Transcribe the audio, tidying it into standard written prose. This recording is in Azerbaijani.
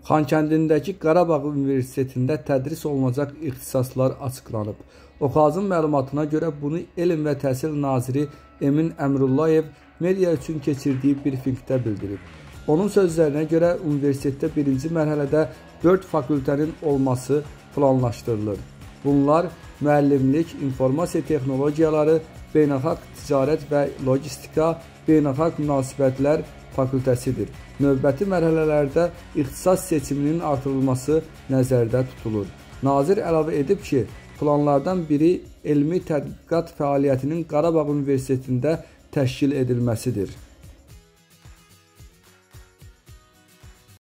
Xankəndindəki Qarabağ Universitetində tədris olunacaq ixtisaslar açıqlanıb. Oxazın məlumatına görə bunu Elm və Təhsil Naziri Emin Əmrullayev media üçün keçirdiyi brifinqdə bildirib. Onun sözlərinə görə universitetdə birinci mərhələdə 4 fakültənin olması planlaşdırılır. Bunlar müəllimlik, informasiya texnologiyaları, beynəlxalq ticarət və logistika, beynəlxalq münasibətlər fakültəsidir. Növbəti mərhələlərdə ixtisas seçiminin artırılması nəzərdə tutulur. Nazir əlavə edib ki, planlardan biri elmi tədqiqat fəaliyyətinin Qarabağ Universitetində təşkil edilməsidir.